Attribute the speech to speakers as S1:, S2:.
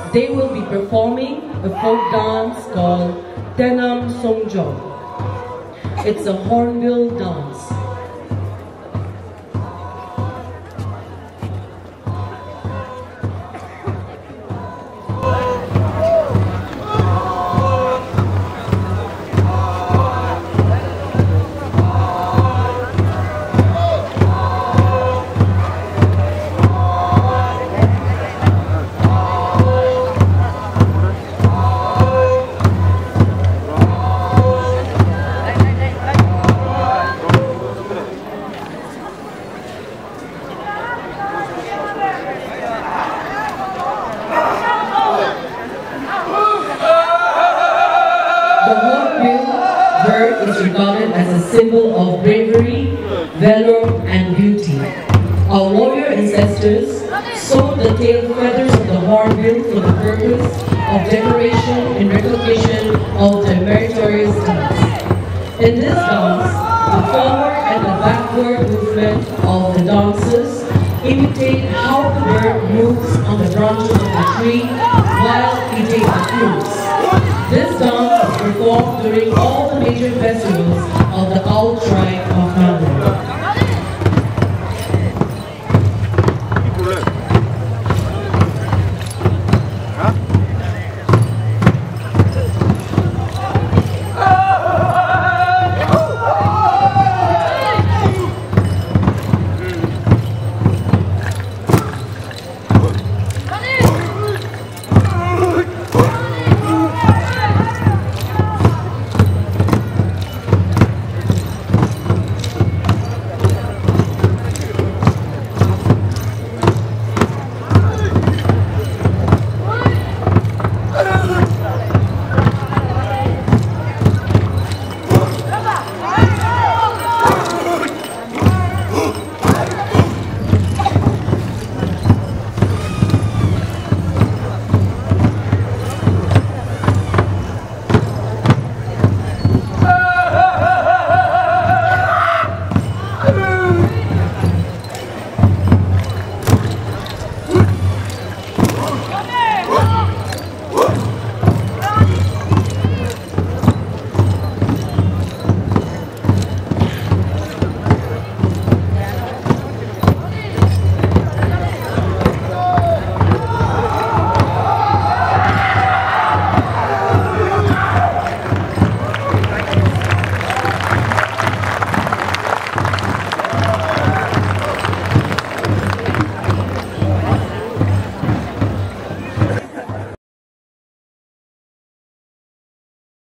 S1: they will be performing a folk dance called Tenem Sungjok. It's a Hornbill dance. Is regarded as a symbol of bravery, valour and beauty. Our warrior ancestors sewed the tail feathers of the hornbill for the purpose of decoration in recognition of their meritorious deeds. In this dance, the forward and the backward movement of the dancers imitate how the bird moves on the branches of the tree while eating the fruits. This dance is performed during all the major festivals of the Ao tribe